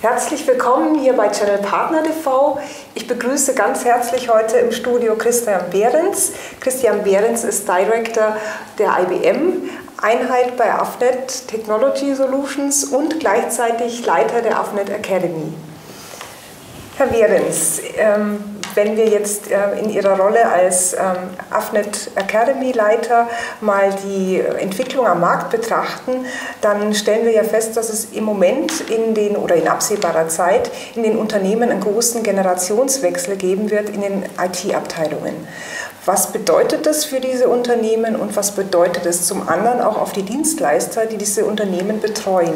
Herzlich willkommen hier bei Channel Partner TV. Ich begrüße ganz herzlich heute im Studio Christian Behrens. Christian Behrens ist Director der IBM-Einheit bei Avnet Technology Solutions und gleichzeitig Leiter der Avnet Academy. Herr Behrens, wenn wir jetzt in Ihrer Rolle als Avnet Academy Leiter mal die Entwicklung am Markt betrachten, dann stellen wir ja fest, dass es im Moment in absehbarer Zeit in den Unternehmen einen großen Generationswechsel geben wird in den IT-Abteilungen. Was bedeutet das für diese Unternehmen und was bedeutet es zum anderen auch auf die Dienstleister, die diese Unternehmen betreuen?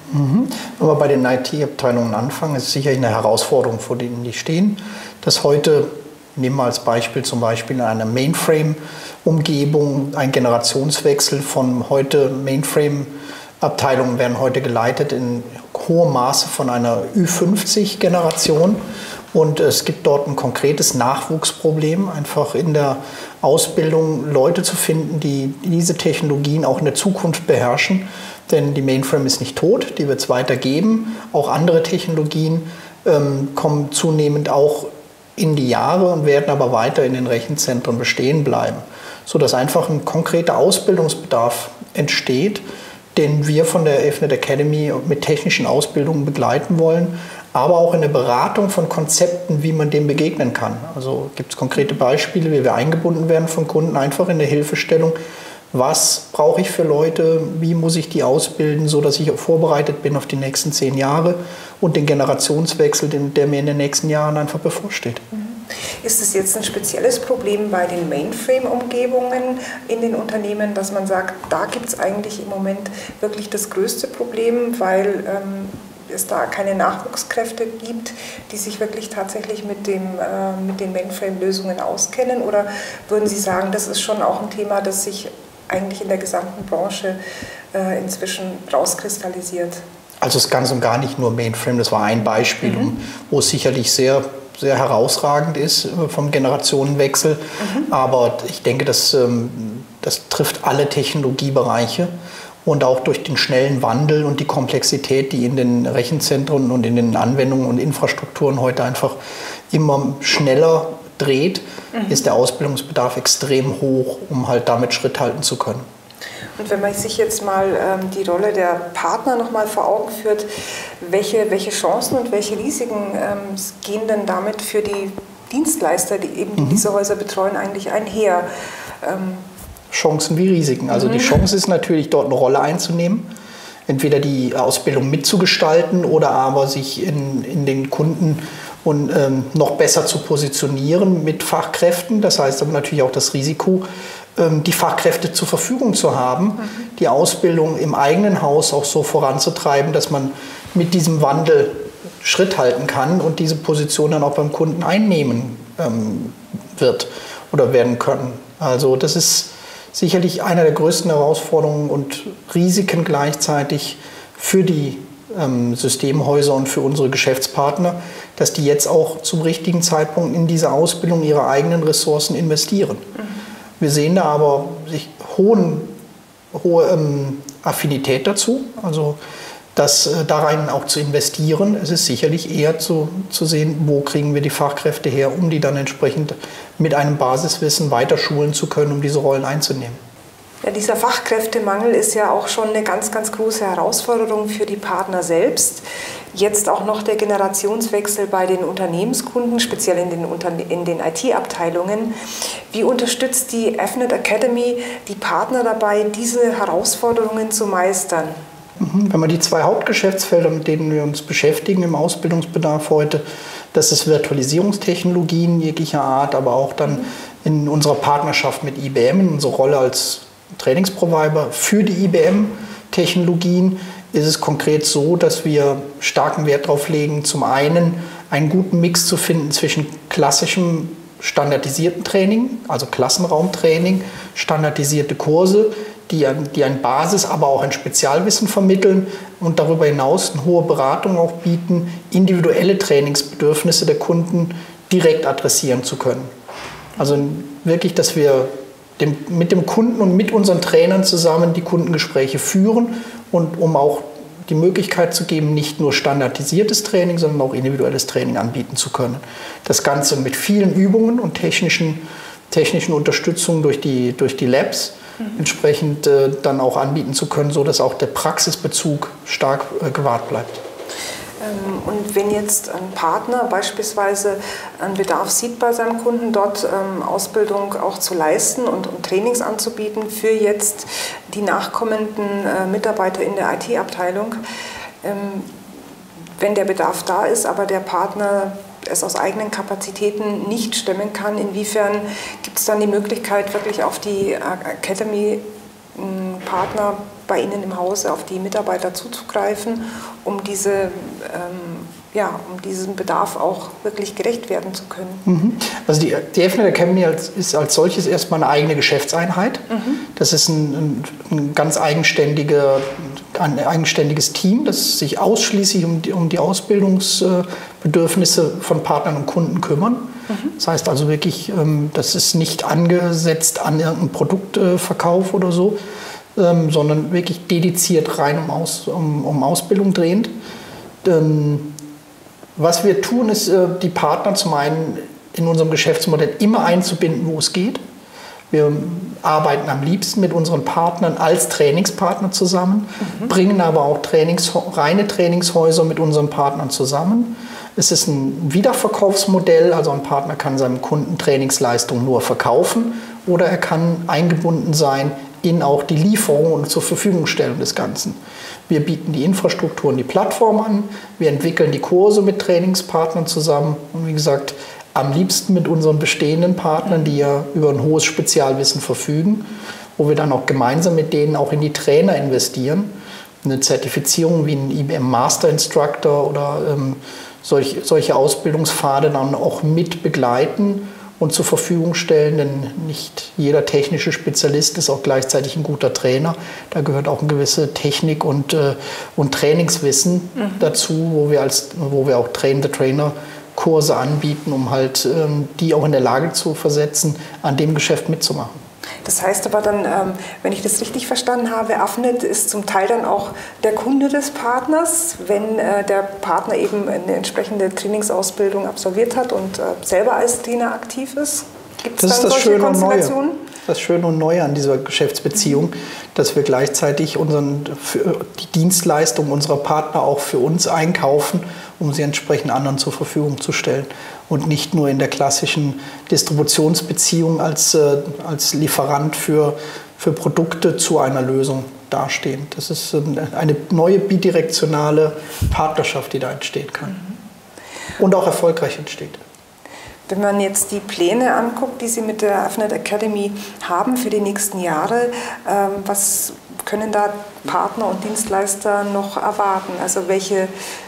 Wenn wir bei den IT-Abteilungen anfangen, ist es sicherlich eine Herausforderung, vor denen die stehen. Dass heute, nehmen wir als Beispiel zum Beispiel in einer Mainframe-Umgebung, ein Generationswechsel von heute Mainframe-Abteilungen werden heute geleitet in hohem Maße von einer Ü50-Generation. Und es gibt dort ein konkretes Nachwuchsproblem, einfach in der Ausbildung Leute zu finden, die diese Technologien auch in der Zukunft beherrschen. Denn die Mainframe ist nicht tot, die wird es weiter geben. Auch andere Technologien kommen zunehmend auch in die Jahre und werden aber weiter in den Rechenzentren bestehen bleiben. Sodass einfach ein konkreter Ausbildungsbedarf entsteht, den wir von der Avnet Academy mit technischen Ausbildungen begleiten wollen, aber auch in der Beratung von Konzepten, wie man dem begegnen kann. Also gibt es konkrete Beispiele, wie wir eingebunden werden von Kunden, einfach in der Hilfestellung. Was brauche ich für Leute, wie muss ich die ausbilden, sodass ich vorbereitet bin auf die nächsten 10 Jahre und den Generationswechsel, der mir in den nächsten Jahren einfach bevorsteht. Ist es jetzt ein spezielles Problem bei den Mainframe-Umgebungen in den Unternehmen, dass man sagt, da gibt es eigentlich im Moment wirklich das größte Problem, weil es da keine Nachwuchskräfte gibt, die sich wirklich tatsächlich mit den Mainframe-Lösungen auskennen? Oder würden Sie sagen, das ist schon auch ein Thema, das sich eigentlich in der gesamten Branche inzwischen rauskristallisiert? Also es ist ganz und gar nicht nur Mainframe, das war ein Beispiel, wo es sicherlich sehr, sehr herausragend ist vom Generationenwechsel. Aber ich denke, das trifft alle Technologiebereiche. Und auch durch den schnellen Wandel und die Komplexität, die in den Rechenzentren und in den Anwendungen und Infrastrukturen heute einfach immer schneller dreht, ist der Ausbildungsbedarf extrem hoch, um halt damit Schritt halten zu können. Und wenn man sich jetzt mal die Rolle der Partner noch mal vor Augen führt, welche Chancen und welche Risiken gehen denn damit für die Dienstleister, die eben diese Häuser betreuen, eigentlich einher? Chancen wie Risiken. Also die Chance ist natürlich, dort eine Rolle einzunehmen, entweder die Ausbildung mitzugestalten oder aber sich in den Kunden und noch besser zu positionieren mit Fachkräften. Das heißt aber natürlich auch das Risiko, die Fachkräfte zur Verfügung zu haben, die Ausbildung im eigenen Haus auch so voranzutreiben, dass man mit diesem Wandel Schritt halten kann und diese Position dann auch beim Kunden einnehmen wird oder werden können. Also das ist sicherlich eine der größten Herausforderungen und Risiken gleichzeitig für die Systemhäuser und für unsere Geschäftspartner, dass die jetzt auch zum richtigen Zeitpunkt in diese Ausbildung ihrer eigenen Ressourcen investieren. Wir sehen da aber hohe Affinität dazu, also das darin auch zu investieren. Es ist sicherlich eher zu sehen, wo kriegen wir die Fachkräfte her, um die dann entsprechend mit einem Basiswissen weiter schulen zu können, um diese Rollen einzunehmen. Ja, dieser Fachkräftemangel ist ja auch schon eine ganz, ganz große Herausforderung für die Partner selbst. Jetzt auch noch der Generationswechsel bei den Unternehmenskunden, speziell in den IT-Abteilungen. Wie unterstützt die Avnet Academy die Partner dabei, diese Herausforderungen zu meistern? Wenn man die 2 Hauptgeschäftsfelder, mit denen wir uns beschäftigen im Ausbildungsbedarf heute, das ist Virtualisierungstechnologien jeglicher Art, aber auch dann in unserer Partnerschaft mit IBM, in unserer Rolle als Trainingsprovider für die IBM-Technologien, ist es konkret so, dass wir starken Wert darauf legen, zum einen einen guten Mix zu finden zwischen klassischem standardisierten Training, also Klassenraumtraining, standardisierte Kurse, die ein Basis-, aber auch ein Spezialwissen vermitteln und darüber hinaus eine hohe Beratung auch bieten, individuelle Trainingsbedürfnisse der Kunden direkt adressieren zu können. Also wirklich, dass wir mit dem Kunden und mit unseren Trainern zusammen die Kundengespräche führen und um auch die Möglichkeit zu geben, nicht nur standardisiertes Training, sondern auch individuelles Training anbieten zu können. Das Ganze mit vielen Übungen und technischen Unterstützungen durch die Labs entsprechend dann auch anbieten zu können, sodass auch der Praxisbezug stark gewahrt bleibt. Und wenn jetzt ein Partner beispielsweise einen Bedarf sieht bei seinem Kunden, dort Ausbildung auch zu leisten und Trainings anzubieten für jetzt die nachkommenden Mitarbeiter in der IT-Abteilung, wenn der Bedarf da ist, aber der Partner es aus eigenen Kapazitäten nicht stemmen kann, inwiefern gibt es dann die Möglichkeit, wirklich auf die Academy-Partner bei Ihnen im Hause, auf die Mitarbeiter zuzugreifen, um diesem Bedarf auch wirklich gerecht werden zu können? Also die Afnet Academy ist als solches erstmal eine eigene Geschäftseinheit. Das ist ein ganz eigenständiges Team, das sich ausschließlich um die Ausbildungsbedürfnisse von Partnern und Kunden kümmern. Das heißt also wirklich, das ist nicht angesetzt an irgendeinen Produktverkauf oder so, sondern wirklich dediziert rein um Ausbildung drehend. Was wir tun, ist, die Partner zum einen in unserem Geschäftsmodell immer einzubinden, wo es geht. Wir arbeiten am liebsten mit unseren Partnern als Trainingspartner zusammen, bringen aber auch reine Trainingshäuser mit unseren Partnern zusammen. Es ist ein Wiederverkaufsmodell, also ein Partner kann seinem Kunden Trainingsleistungen nur verkaufen oder er kann eingebunden sein in auch die Lieferung und zur Verfügungstellung des Ganzen. Wir bieten die Infrastruktur und die Plattform an, wir entwickeln die Kurse mit Trainingspartnern zusammen und wie gesagt, am liebsten mit unseren bestehenden Partnern, die ja über ein hohes Spezialwissen verfügen, wo wir dann auch gemeinsam mit denen auch in die Trainer investieren. Eine Zertifizierung wie ein IBM Master Instructor oder solche Ausbildungspfade dann auch mit begleiten und zur Verfügung stellen, denn nicht jeder technische Spezialist ist auch gleichzeitig ein guter Trainer. Da gehört auch eine gewisse Technik und Trainingswissen dazu, wo wir auch Trainer-Kurse anbieten, um halt die auch in der Lage zu versetzen, an dem Geschäft mitzumachen. Das heißt aber dann, wenn ich das richtig verstanden habe, Afnet ist zum Teil dann auch der Kunde des Partners, wenn der Partner eben eine entsprechende Trainingsausbildung absolviert hat und selber als Trainer aktiv ist. Gibt es dann solche Konstellationen? Das Schöne und Neue an dieser Geschäftsbeziehung, dass wir gleichzeitig die Dienstleistung unserer Partner auch für uns einkaufen, um sie entsprechend anderen zur Verfügung zu stellen. Und nicht nur in der klassischen Distributionsbeziehung als Lieferant für Produkte zu einer Lösung dastehen. Das ist eine neue bidirektionale Partnerschaft, die da entstehen kann. Und auch erfolgreich entsteht. Wenn man jetzt die Pläne anguckt, die Sie mit der Afnet Academy haben für die nächsten Jahre, was können da Partner und Dienstleister noch erwarten? Also welche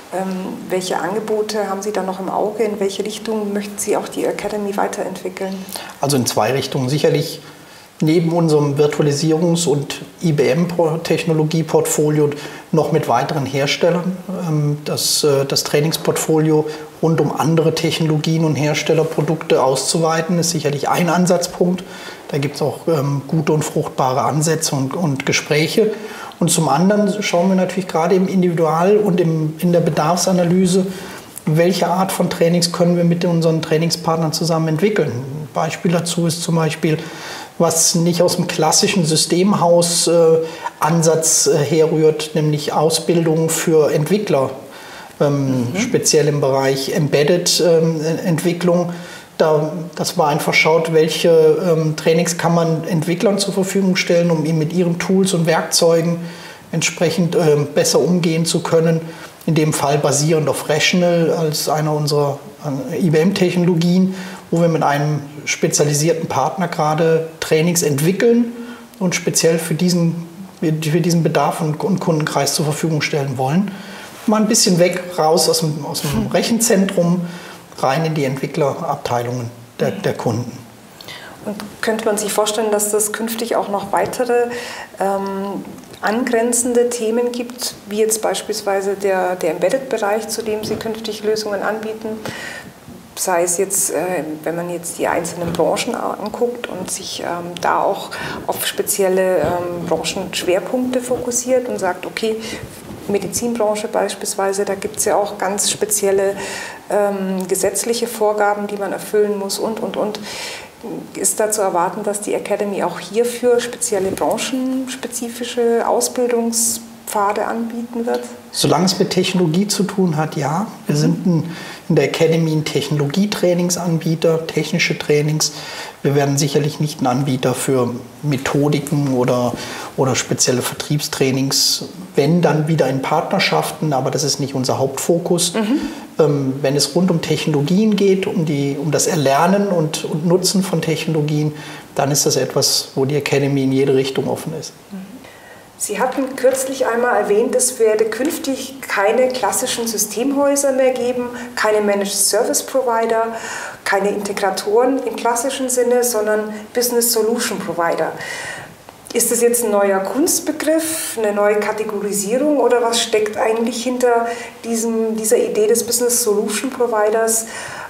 Angebote haben Sie da noch im Auge? In welche Richtung möchten Sie auch die Academy weiterentwickeln? Also in zwei Richtungen. Sicherlich neben unserem Virtualisierungs- und IBM-Technologieportfolio noch mit weiteren Herstellern. Das Trainingsportfolio rund um andere Technologien und Herstellerprodukte auszuweiten, ist sicherlich ein Ansatzpunkt. Da gibt es auch gute und fruchtbare Ansätze und Gespräche. Und zum anderen schauen wir natürlich gerade im Individual- und in der Bedarfsanalyse, welche Art von Trainings können wir mit unseren Trainingspartnern zusammen entwickeln. Ein Beispiel dazu ist zum Beispiel, was nicht aus dem klassischen Systemhaus-Ansatz herrührt, nämlich Ausbildung für Entwickler, speziell im Bereich Embedded-Entwicklung. Das war einfach schaut, welche Trainings kann man Entwicklern zur Verfügung stellen, um ihnen mit ihren Tools und Werkzeugen entsprechend besser umgehen zu können. In dem Fall basierend auf Rational als einer unserer IBM-Technologien, wo wir mit einem spezialisierten Partner gerade Trainings entwickeln und speziell für diesen Bedarf und Kundenkreis zur Verfügung stellen wollen. Mal ein bisschen raus aus dem Rechenzentrum, rein in die Entwicklerabteilungen der Kunden. Und könnte man sich vorstellen, dass das künftig auch noch weitere angrenzende Themen gibt, wie jetzt beispielsweise der Embedded-Bereich, zu dem Sie künftig Lösungen anbieten? Sei es jetzt, wenn man jetzt die einzelnen Branchen anguckt und sich da auch auf spezielle Branchenschwerpunkte fokussiert und sagt, okay, Medizinbranche beispielsweise, da gibt es ja auch ganz spezielle gesetzliche Vorgaben, die man erfüllen muss und. Ist da zu erwarten, dass die Academy auch hierfür spezielle branchenspezifische Ausbildungspfade anbieten wird? Solange es mit Technologie zu tun hat, ja. Wir sind in der Academy ein Technologietrainingsanbieter, technische Trainings. Wir werden sicherlich nicht ein Anbieter für Methodiken oder spezielle Vertriebstrainings, wenn dann wieder in Partnerschaften, aber das ist nicht unser Hauptfokus. Wenn es rund um Technologien geht, um das Erlernen und Nutzen von Technologien, dann ist das etwas, wo die Academy in jede Richtung offen ist. Sie hatten kürzlich einmal erwähnt, es werde künftig keine klassischen Systemhäuser mehr geben, keine Managed Service Provider, keine Integratoren im klassischen Sinne, sondern Business Solution Provider. Ist das jetzt ein neuer Kunstbegriff, eine neue Kategorisierung oder was steckt eigentlich hinter dieser Idee des Business Solution Providers?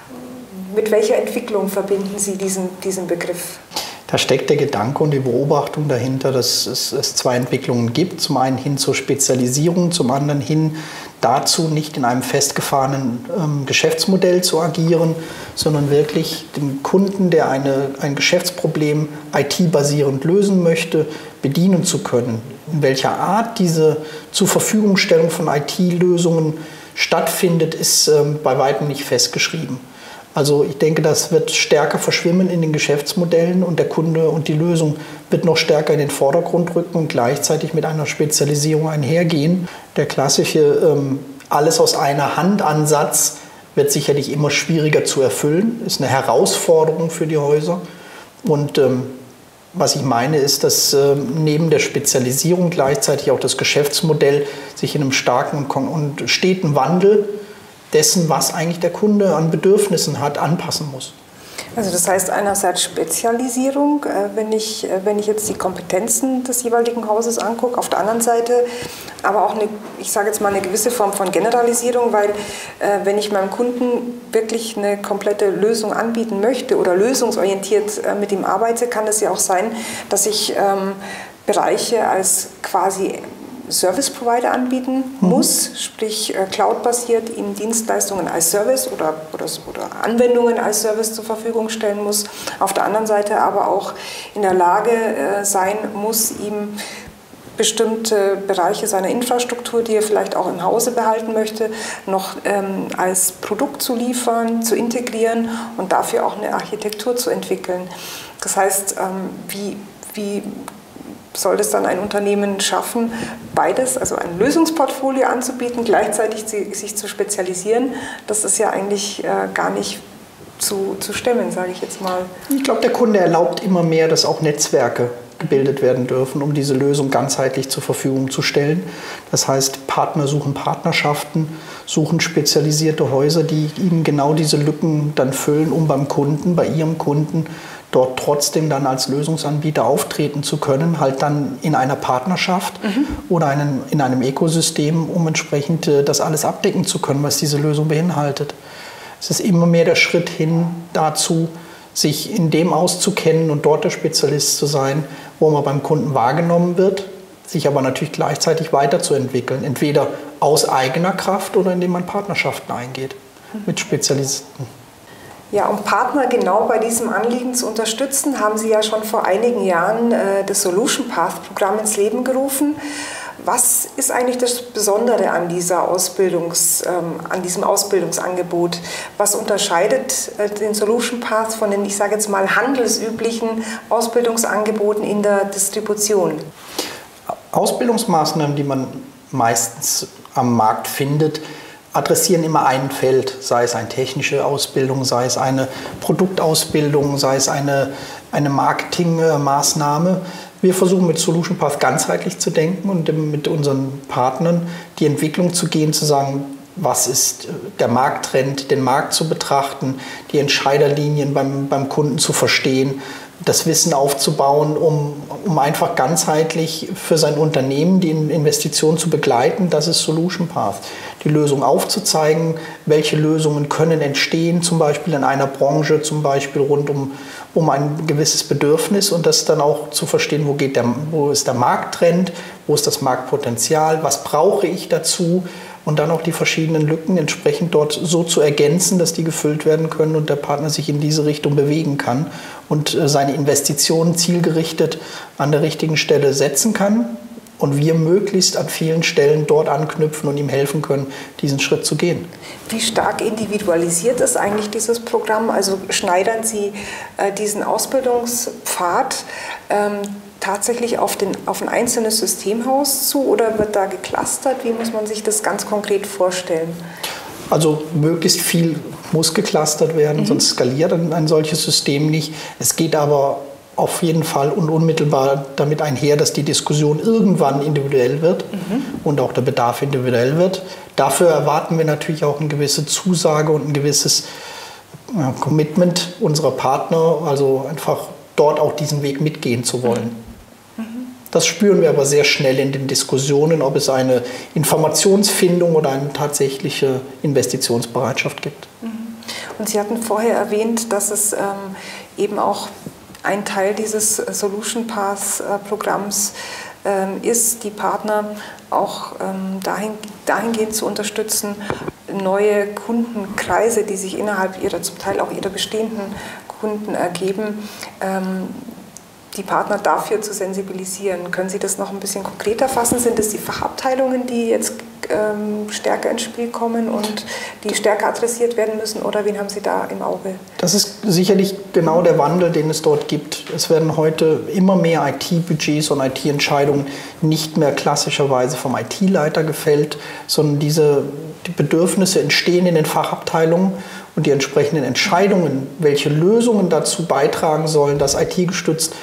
Mit welcher Entwicklung verbinden Sie diesen Begriff? Da steckt der Gedanke und die Beobachtung dahinter, dass es zwei Entwicklungen gibt. Zum einen hin zur Spezialisierung, zum anderen hin dazu, nicht in einem festgefahrenen Geschäftsmodell zu agieren, sondern wirklich den Kunden, der ein Geschäftsproblem IT-basierend lösen möchte, bedienen zu können. In welcher Art diese Zurverfügungstellung von IT-Lösungen stattfindet, ist bei weitem nicht festgeschrieben. Also ich denke, das wird stärker verschwimmen in den Geschäftsmodellen und der Kunde und die Lösung wird noch stärker in den Vordergrund rücken und gleichzeitig mit einer Spezialisierung einhergehen. Der klassische alles aus einer Hand Ansatz wird sicherlich immer schwieriger zu erfüllen, ist eine Herausforderung für die Häuser. Und was ich meine ist, dass neben der Spezialisierung gleichzeitig auch das Geschäftsmodell sich in einem starken und steten Wandel dessen, was eigentlich der Kunde an Bedürfnissen hat, anpassen muss. Also das heißt einerseits Spezialisierung, wenn ich jetzt die Kompetenzen des jeweiligen Hauses angucke, auf der anderen Seite aber auch eine gewisse Form von Generalisierung, weil wenn ich meinem Kunden wirklich eine komplette Lösung anbieten möchte oder lösungsorientiert mit ihm arbeite, kann es ja auch sein, dass ich Bereiche als quasi Service Provider anbieten muss, sprich cloud-basiert ihm Dienstleistungen als Service oder Anwendungen als Service zur Verfügung stellen muss. Auf der anderen Seite aber auch in der Lage sein muss, ihm bestimmte Bereiche seiner Infrastruktur, die er vielleicht auch im Hause behalten möchte, noch als Produkt zu liefern, zu integrieren und dafür auch eine Architektur zu entwickeln. Das heißt, wie soll das dann ein Unternehmen schaffen, beides, also ein Lösungsportfolio anzubieten, gleichzeitig sich zu spezialisieren? Das ist ja eigentlich gar nicht zu stemmen, sage ich jetzt mal. Ich glaube, der Kunde erlaubt immer mehr, dass auch Netzwerke gebildet werden dürfen, um diese Lösung ganzheitlich zur Verfügung zu stellen. Das heißt, Partner suchen Partnerschaften, suchen spezialisierte Häuser, die ihnen genau diese Lücken dann füllen, um beim Kunden, bei ihrem Kunden, dort trotzdem dann als Lösungsanbieter auftreten zu können, halt dann in einer Partnerschaft oder in einem Ökosystem, um entsprechend das alles abdecken zu können, was diese Lösung beinhaltet. Es ist immer mehr der Schritt hin dazu, sich in dem auszukennen und dort der Spezialist zu sein, wo man beim Kunden wahrgenommen wird, sich aber natürlich gleichzeitig weiterzuentwickeln, entweder aus eigener Kraft oder indem man Partnerschaften eingeht mit Spezialisten. Ja, um Partner genau bei diesem Anliegen zu unterstützen, haben Sie ja schon vor einigen Jahren das Solution Path Programm ins Leben gerufen. Was ist eigentlich das Besondere an diesem Ausbildungsangebot? Was unterscheidet den Solution Path von den, ich sage jetzt mal, handelsüblichen Ausbildungsangeboten in der Distribution? Ausbildungsmaßnahmen, die man meistens am Markt findet, adressieren immer ein Feld, sei es eine technische Ausbildung, sei es eine Produktausbildung, sei es eine Marketingmaßnahme. Wir versuchen mit Solution Path ganzheitlich zu denken und mit unseren Partnern die Entwicklung zu gehen, zu sagen, was ist der Markttrend, den Markt zu betrachten, die Entscheiderlinien beim Kunden zu verstehen, das Wissen aufzubauen, um einfach ganzheitlich für sein Unternehmen die Investition zu begleiten. Das ist Solution Path. Die Lösung aufzuzeigen, welche Lösungen können entstehen, zum Beispiel in einer Branche, zum Beispiel rund um ein gewisses Bedürfnis und das dann auch zu verstehen, wo ist der Markttrend, wo ist das Marktpotenzial, was brauche ich dazu und dann auch die verschiedenen Lücken entsprechend dort so zu ergänzen, dass die gefüllt werden können und der Partner sich in diese Richtung bewegen kann und seine Investitionen zielgerichtet an der richtigen Stelle setzen kann. Und wir möglichst an vielen Stellen dort anknüpfen und ihm helfen können, diesen Schritt zu gehen. Wie stark individualisiert ist eigentlich dieses Programm? Also schneidern Sie diesen Ausbildungspfad tatsächlich auf ein einzelnes Systemhaus zu oder wird da geclustert? Wie muss man sich das ganz konkret vorstellen? Also möglichst viel muss geclustert werden, sonst skaliert ein solches System nicht. Es geht aber auf jeden Fall und unmittelbar damit einher, dass die Diskussion irgendwann individuell wird und auch der Bedarf individuell wird. Dafür erwarten wir natürlich auch eine gewisse Zusage und ein gewisses Commitment unserer Partner, also einfach dort auch diesen Weg mitgehen zu wollen. Das spüren wir aber sehr schnell in den Diskussionen, ob es eine Informationsfindung oder eine tatsächliche Investitionsbereitschaft gibt. Und Sie hatten vorher erwähnt, dass es eben auch ein Teil dieses Solution Path Programms ist, die Partner auch dahingehend zu unterstützen, neue Kundenkreise, die sich innerhalb zum Teil auch ihrer bestehenden Kunden ergeben, die Partner dafür zu sensibilisieren. Können Sie das noch ein bisschen konkreter fassen? Sind es die Fachabteilungen, die jetzt stärker ins Spiel kommen und die stärker adressiert werden müssen? Oder wen haben Sie da im Auge? Das ist sicherlich genau der Wandel, den es dort gibt. Es werden heute immer mehr IT-Budgets und IT-Entscheidungen nicht mehr klassischerweise vom IT-Leiter gefällt, sondern die Bedürfnisse entstehen in den Fachabteilungen und die entsprechenden Entscheidungen, welche Lösungen dazu beitragen sollen, das IT-gestützt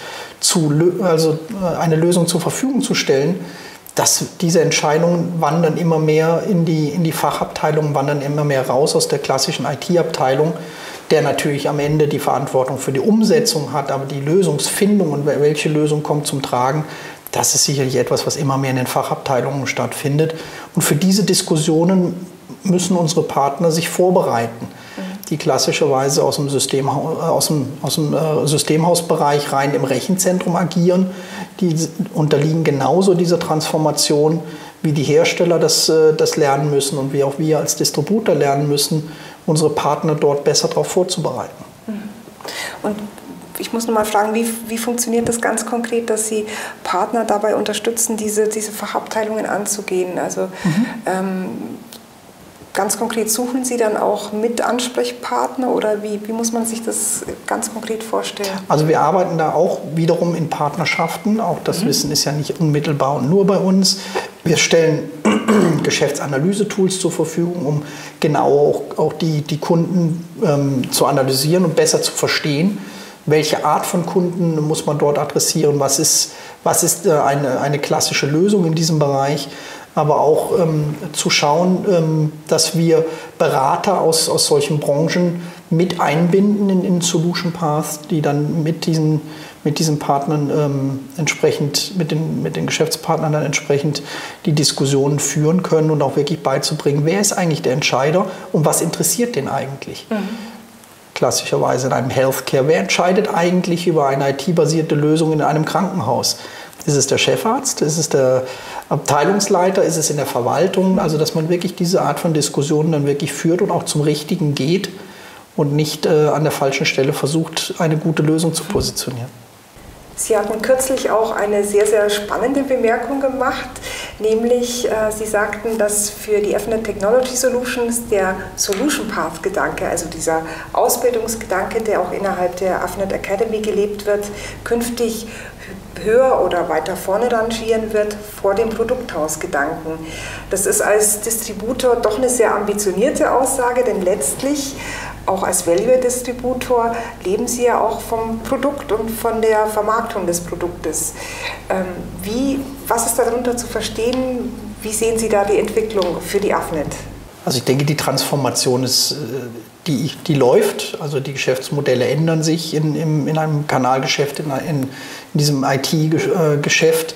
eine Lösung zur Verfügung zu stellen, diese Entscheidungen wandern immer mehr in die Fachabteilung, wandern immer mehr raus aus der klassischen IT-Abteilung, der natürlich am Ende die Verantwortung für die Umsetzung hat, aber die Lösungsfindung und welche Lösung kommt zum Tragen, das ist sicherlich etwas, was immer mehr in den Fachabteilungen stattfindet. Und für diese Diskussionen müssen unsere Partner sich vorbereiten, die klassischerweise aus dem Systemhausbereich rein im Rechenzentrum agieren. Die unterliegen genauso dieser Transformation, wie die Hersteller das lernen müssen und wie auch wir als Distributor lernen müssen, unsere Partner dort besser darauf vorzubereiten. Und ich muss noch mal fragen, wie funktioniert das ganz konkret, dass Sie Partner dabei unterstützen, diese Fachabteilungen anzugehen? Also ganz konkret suchen Sie dann auch mit Ansprechpartner oder wie muss man sich das ganz konkret vorstellen? Also wir arbeiten da auch wiederum in Partnerschaften. Auch das Wissen ist ja nicht unmittelbar und nur bei uns. Wir stellen Geschäftsanalyse-Tools zur Verfügung, um genau auch die Kunden zu analysieren und besser zu verstehen, welche Art von Kunden muss man dort adressieren, was ist eine klassische Lösung in diesem Bereich. Aber auch zu schauen, dass wir Berater aus solchen Branchen mit einbinden in Solution Path, die dann mit diesen Partnern entsprechend, mit den Geschäftspartnern dann entsprechend die Diskussionen führen können und auch wirklich beizubringen, wer ist eigentlich der Entscheider und was interessiert den eigentlich? Klassischerweise in einem Healthcare, wer entscheidet eigentlich über eine IT-basierte Lösung in einem Krankenhaus? Ist es der Chefarzt? Ist es der Abteilungsleiter? Ist es in der Verwaltung? Also dass man wirklich diese Art von Diskussionen dann wirklich führt und auch zum Richtigen geht und nicht an der falschen Stelle versucht, eine gute Lösung zu positionieren. Sie hatten kürzlich auch eine sehr, sehr spannende Bemerkung gemacht, nämlich Sie sagten, dass für die Afnet Technology Solutions der Solution Path Gedanke, also dieser Ausbildungsgedanke, der auch innerhalb der Afnet Academy gelebt wird, künftig höher oder weiter vorne rangieren wird vor dem Produkthausgedanken. Das ist als Distributor doch eine sehr ambitionierte Aussage, denn letztlich auch als Value-Distributor leben Sie ja auch vom Produkt und von der Vermarktung des Produktes. Was ist darunter zu verstehen? Wie sehen Sie da die Entwicklung für die Afnet? Also ich denke, die Transformation ist, die läuft. Also die Geschäftsmodelle ändern sich in einem Kanalgeschäft, in diesem IT-Geschäft.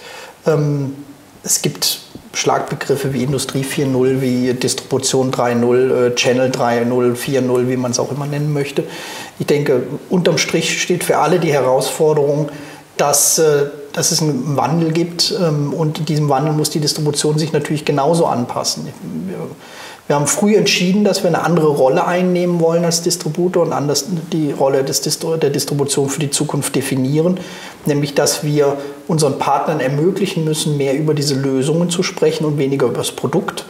Es gibt Schlagbegriffe wie Industrie 4.0, wie Distribution 3.0, Channel 3.0, 4.0, wie man es auch immer nennen möchte. Ich denke, unterm Strich steht für alle die Herausforderung, dass es einen Wandel gibt, und diesem Wandel muss die Distribution sich natürlich genauso anpassen. Wir haben früh entschieden, dass wir eine andere Rolle einnehmen wollen als Distributor und anders die Rolle der Distribution für die Zukunft definieren, nämlich dass wir unseren Partnern ermöglichen müssen, mehr über diese Lösungen zu sprechen und weniger über das Produkt,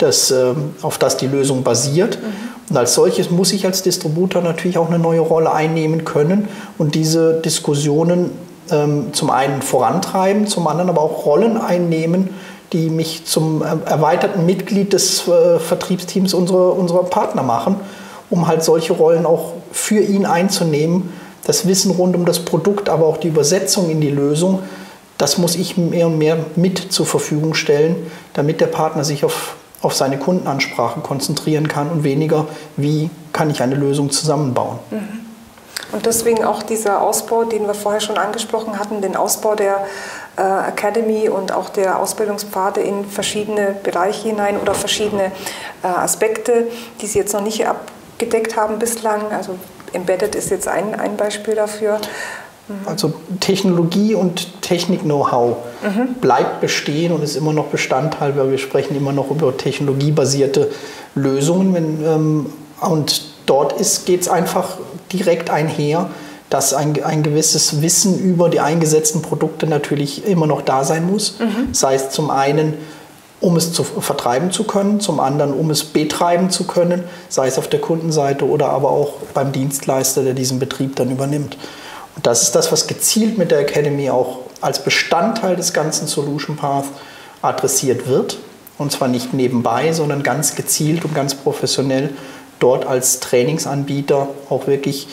auf das die Lösung basiert. Und als solches muss ich als Distributor natürlich auch eine neue Rolle einnehmen können und diese Diskussionen zum einen vorantreiben, zum anderen aber auch Rollen einnehmen, die mich zum erweiterten Mitglied des Vertriebsteams unserer Partner machen, um halt solche Rollen auch für ihn einzunehmen. Das Wissen rund um das Produkt, aber auch die Übersetzung in die Lösung, das muss ich mehr und mehr mit zur Verfügung stellen, damit der Partner sich auf seine Kundenansprache konzentrieren kann und weniger, wie kann ich eine Lösung zusammenbauen. Und deswegen auch dieser Ausbau, den wir vorher schon angesprochen hatten, den Ausbau der Academy und auch der Ausbildungspfade in verschiedene Bereiche hinein oder verschiedene Aspekte, die Sie jetzt noch nicht abgedeckt haben bislang. Also Embedded ist jetzt ein Beispiel dafür. Also Technologie und Technik-Know-how bleibt bestehen und ist immer noch Bestandteil, weil wir sprechen immer noch über technologiebasierte Lösungen. Und dort geht es einfach direkt einher, dass ein gewisses Wissen über die eingesetzten Produkte natürlich immer noch da sein muss. Sei es zum einen, um es vertreiben zu können, zum anderen, um es betreiben zu können, sei es auf der Kundenseite oder aber auch beim Dienstleister, der diesen Betrieb dann übernimmt. Und das ist das, was gezielt mit der Academy auch als Bestandteil des ganzen Solution Path adressiert wird. Und zwar nicht nebenbei, sondern ganz gezielt und ganz professionell dort als Trainingsanbieter auch wirklich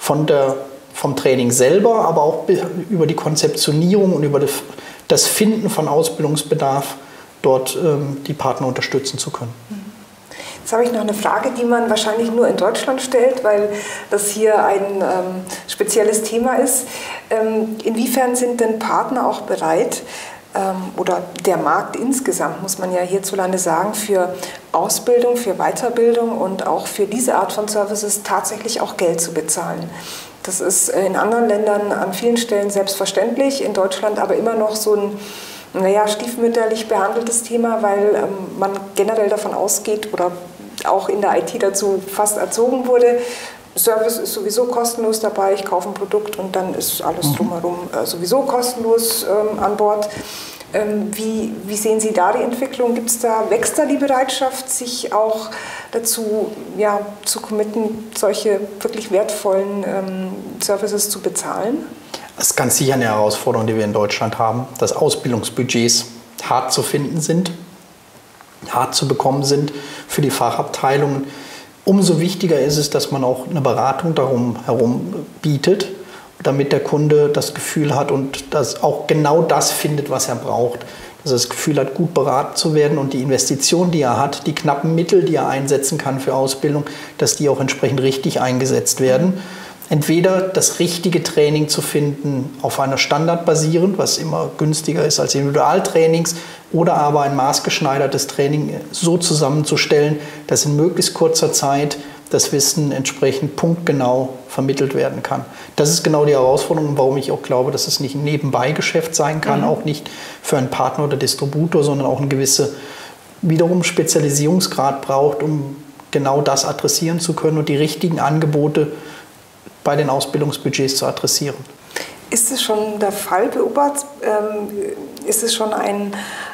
vom Training selber, aber auch über die Konzeptionierung und über das Finden von Ausbildungsbedarf dort die Partner unterstützen zu können. Jetzt habe ich noch eine Frage, die man wahrscheinlich nur in Deutschland stellt, weil das hier ein spezielles Thema ist. Inwiefern sind denn Partner auch bereit, oder der Markt insgesamt, muss man ja hierzulande sagen, für Ausbildung, für Weiterbildung und auch für diese Art von Services tatsächlich auch Geld zu bezahlen? Das ist in anderen Ländern an vielen Stellen selbstverständlich, in Deutschland aber immer noch so ein stiefmütterlich behandeltes Thema, weil man generell davon ausgeht oder auch in der IT dazu fast erzogen wurde, Service ist sowieso kostenlos dabei, ich kaufe ein Produkt und dann ist alles drumherum sowieso kostenlos an Bord. Wie sehen Sie da die Entwicklung? Wächst da die Bereitschaft, sich auch dazu zu committen, solche wirklich wertvollen Services zu bezahlen? Das ist ganz sicher eine Herausforderung, die wir in Deutschland haben, dass Ausbildungsbudgets hart zu finden sind, hart zu bekommen sind für die Fachabteilungen. Umso wichtiger ist es, dass man auch eine Beratung darum herum bietet, damit der Kunde das Gefühl hat und dass auch genau das findet, was er braucht. Dass er das Gefühl hat, gut beraten zu werden und die Investition, die er hat, die knappen Mittel, die er einsetzen kann für Ausbildung, dass die auch entsprechend richtig eingesetzt werden. Entweder das richtige Training zu finden auf einer Standard basierend, was immer günstiger ist als Individualtrainings, oder aber ein maßgeschneidertes Training so zusammenzustellen, dass in möglichst kurzer Zeit das Wissen entsprechend punktgenau vermittelt werden kann. Das ist genau die Herausforderung, warum ich auch glaube, dass es nicht ein Nebenbeigeschäft sein kann, auch nicht für einen Partner oder Distributor, sondern auch einen gewissen wiederum Spezialisierungsgrad braucht, um genau das adressieren zu können und die richtigen Angebote bei den Ausbildungsbudgets zu adressieren. Ist es schon der Fall beobachtet? Ist es schon eine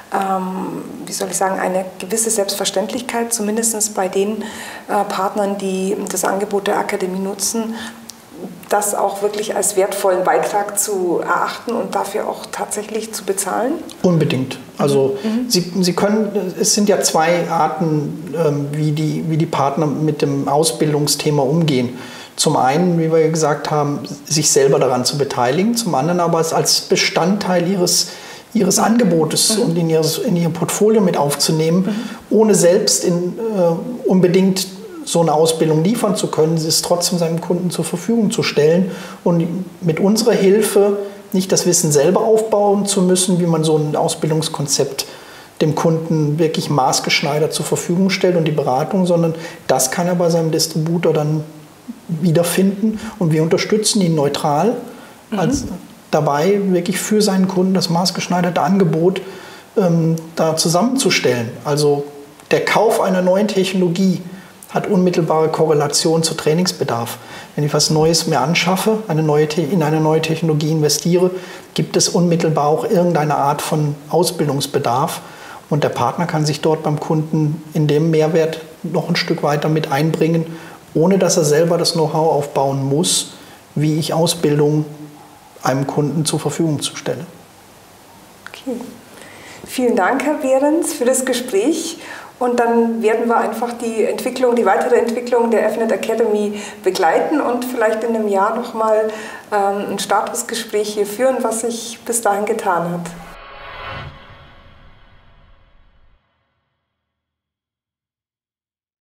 gewisse Selbstverständlichkeit, zumindest bei den Partnern, die das Angebot der Akademie nutzen, das auch wirklich als wertvollen Beitrag zu erachten und dafür auch tatsächlich zu bezahlen? Unbedingt. Also Sie können, es sind ja zwei Arten, wie die Partner mit dem Ausbildungsthema umgehen. Zum einen, wie wir gesagt haben, sich selber daran zu beteiligen, zum anderen aber es als Bestandteil ihres Angebotes und in ihr Portfolio mit aufzunehmen, ohne selbst unbedingt so eine Ausbildung liefern zu können, es trotzdem seinem Kunden zur Verfügung zu stellen und mit unserer Hilfe nicht das Wissen selber aufbauen zu müssen, wie man so ein Ausbildungskonzept dem Kunden wirklich maßgeschneidert zur Verfügung stellt und die Beratung, sondern das kann er bei seinem Distributor dann wiederfinden und wir unterstützen ihn neutral dabei, wirklich für seinen Kunden das maßgeschneiderte Angebot da zusammenzustellen. Also der Kauf einer neuen Technologie hat unmittelbare Korrelation zu Trainingsbedarf. Wenn ich was Neues mir anschaffe, in eine neue Technologie investiere, gibt es unmittelbar auch irgendeine Art von Ausbildungsbedarf. Und der Partner kann sich dort beim Kunden in dem Mehrwert noch ein Stück weiter mit einbringen, ohne dass er selber das Know-how aufbauen muss, wie ich Ausbildung einem Kunden zur Verfügung stelle. Okay. Vielen Dank, Herr Behrens, für das Gespräch. Und dann werden wir einfach die weitere Entwicklung der FNet Academy begleiten und vielleicht in einem Jahr nochmal ein Statusgespräch hier führen, was sich bis dahin getan hat.